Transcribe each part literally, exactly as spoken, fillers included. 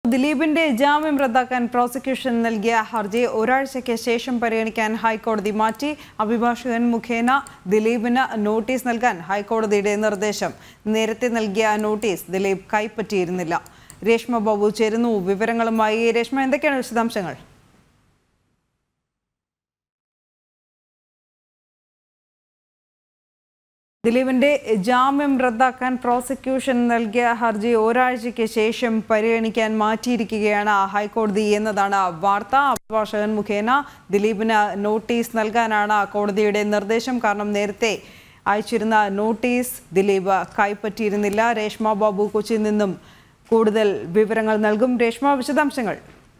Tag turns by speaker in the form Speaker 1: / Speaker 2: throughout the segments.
Speaker 1: ദിലീപിന്റെ ജാമ്യം റദ്ദാക്കാൻ പ്രോസിക്യൂഷൻ നൽകിയ ഹർജി ഒരാഴ്ചയ്ക്ക് ശേഷം പരിഗണിക്കാൻ ഹൈക്കോടതി മാറ്റി. അഭിഭാഷകൻ മുഖേന ദിലീപിന് നോട്ടീസ് നൽകാൻ ഹൈക്കോടതിയുടെ നിർദ്ദേശം. നേരത്തെ നൽകിയ നോട്ടീസ് ദിലീപ് കൈപ്പറ്റിയിരുന്നില്ല. രേഷ്മ ബാബു ചേരുന്നു വിവരങ്ങളുമായി. രേഷ്മ, എന്തൊക്കെയാണ് വിശദാംശങ്ങൾ? ദിലീപിന്റെ ജാമ്യം റദ്ദാക്കാൻ പ്രോസിക്യൂഷൻ നൽകിയ ഹർജി ഒരാഴ്ചയ്ക്ക് ശേഷം പരിഗണിക്കാൻ മാറ്റിയിരിക്കുകയാണ് ഹൈക്കോടതി എന്നതാണ് വാർത്ത. അഭിഭാഷകൻ മുഖേന ദിലീപിന് നോട്ടീസ് നൽകാനാണ് കോടതിയുടെ നിർദ്ദേശം. കാരണം നേരത്തെ അയച്ചിരുന്ന നോട്ടീസ് ദിലീപ് കൈപ്പറ്റിയിരുന്നില്ല. രേഷ്മ ബാബു കൊച്ചിയിൽ നിന്നും കൂടുതൽ വിവരങ്ങൾ നൽകും. രേഷ്മ, വിശദാംശങ്ങൾ.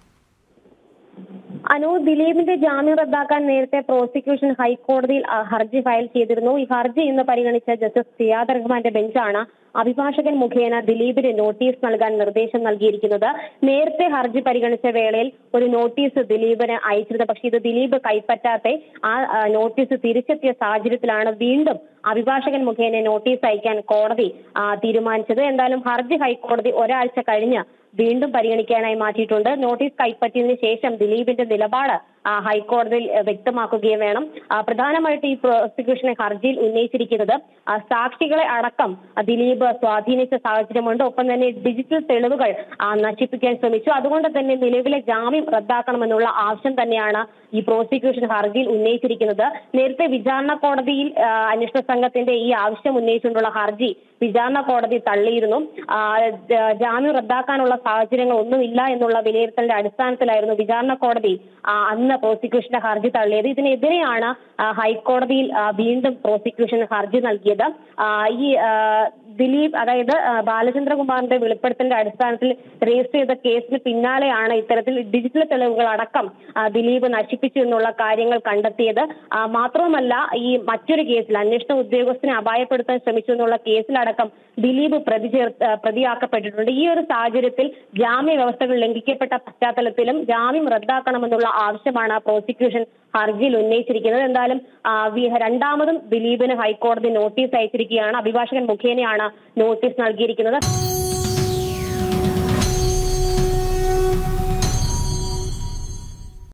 Speaker 2: അനു, ദിലീപിന്റെ ജാമ്യം റദ്ദാക്കാൻ നേരത്തെ പ്രോസിക്യൂഷൻ ഹൈക്കോടതിയിൽ ഹർജി ഫയൽ ചെയ്തിരുന്നു. ഈ ഹർജി ഇന്ന് പരിഗണിച്ച ജസ്റ്റിസ് സിയാദ് റഹ്മാന്റെ ബെഞ്ചാണ് അഭിഭാഷകൻ മുഖേന ദിലീപിന് നോട്ടീസ് നൽകാൻ നിർദ്ദേശം നൽകിയിരിക്കുന്നത്. നേരത്തെ ഹർജി പരിഗണിച്ച വേളയിൽ ഒരു നോട്ടീസ് ദിലീപിന് അയച്ചിരുന്നു. പക്ഷേ ഇത് ദിലീപ് കൈപ്പറ്റാത്ത ആ നോട്ടീസ് തിരിച്ചെത്തിയ സാഹചര്യത്തിലാണ് വീണ്ടും അഭിഭാഷകൻ മുഖേന നോട്ടീസ് അയക്കാൻ കോടതി തീരുമാനിച്ചത്. എന്തായാലും ഹർജി ഹൈക്കോടതി ഒരാഴ്ച കഴിഞ്ഞ് വീണ്ടും പരിഗണിക്കാനായി മാറ്റിയിട്ടുണ്ട്. നോട്ടീസ് കൈപ്പറ്റിയതിനു ശേഷം ദിലീപിന്റെ നിലപാട് ഹൈക്കോടതിയിൽ വ്യക്തമാക്കുകയും വേണം. പ്രധാനമായിട്ട് ഈ പ്രോസിക്യൂഷനെ ഹർജിയിൽ ഉന്നയിച്ചിരിക്കുന്നത് സാക്ഷികളെ അടക്കം ദിലീപ് സ്വാധീനിച്ച സാഹചര്യമുണ്ട്. ഒപ്പം തന്നെ ഡിജിറ്റൽ തെളിവുകൾ നശിപ്പിക്കാൻ ശ്രമിച്ചു. അതുകൊണ്ട് തന്നെ നിലവിലെ ജാമ്യം റദ്ദാക്കണമെന്നുള്ള ആവശ്യം തന്നെയാണ് ഈ പ്രോസിക്യൂഷൻ ഹർജിയിൽ ഉന്നയിച്ചിരിക്കുന്നത്. നേരത്തെ വിചാരണ കോടതിയിൽ അന്വേഷണ സംഘത്തിന്റെ ഈ ആവശ്യം ഉന്നയിച്ചുകൊണ്ടുള്ള ഹർജി വിചാരണ കോടതി തള്ളിയിരുന്നു. ജാമ്യം റദ്ദാക്കാനുള്ള സാഹചര്യങ്ങൾ ഒന്നുമില്ല എന്നുള്ള വിലയിരുത്തലിന്റെ അടിസ്ഥാനത്തിലായിരുന്നു വിചാരണ കോടതി അന്ന് പ്രോസിക്യൂഷന്റെ ഹർജി തള്ളിയത്. ഇതിനെതിരെയാണ് ഹൈക്കോടതിയിൽ വീണ്ടും പ്രോസിക്യൂഷൻ ഹർജി നൽകിയത്. ഈ ദിലീപ് അതായത് ബാലചന്ദ്രകുമാറിന്റെ വെളിപ്പെടുത്തലിന്റെ അടിസ്ഥാനത്തിൽ രജിസ്റ്റർ ചെയ്ത കേസിന് പിന്നാലെയാണ് ഇത്തരത്തിൽ ഡിജിറ്റൽ തെളിവുകൾ അടക്കം ദിലീപ് നശിപ്പിച്ചു എന്നുള്ള കാര്യങ്ങൾ കണ്ടെത്തിയത്. മാത്രവുമല്ല, ഈ മറ്റൊരു കേസിൽ അന്വേഷണ ഉദ്യോഗസ്ഥനെ അപായപ്പെടുത്താൻ ശ്രമിച്ചു എന്നുള്ള കേസിലടക്കം ദിലീപ് പ്രതി ചേർ പ്രതിയാക്കപ്പെട്ടിട്ടുണ്ട്. ഈ ഒരു സാഹചര്യത്തിൽ ജാമ്യ വ്യവസ്ഥകൾ ലംഘിക്കപ്പെട്ട പശ്ചാത്തലത്തിലും ജാമ്യം റദ്ദാക്കണമെന്നുള്ള ആവശ്യമാണ് പ്രോസിക്യൂഷൻ ഹർജിയിൽ ഉന്നയിച്ചിരിക്കുന്നത്. എന്തായാലും രണ്ടാമതും ദിലീപിന് ഹൈക്കോടതി നോട്ടീസ് അയച്ചിരിക്കുകയാണ്. അഭിഭാഷകൻ മുഖേനയാണ് നോട്ടീസ് നൽകിയിരിക്കുന്നത്.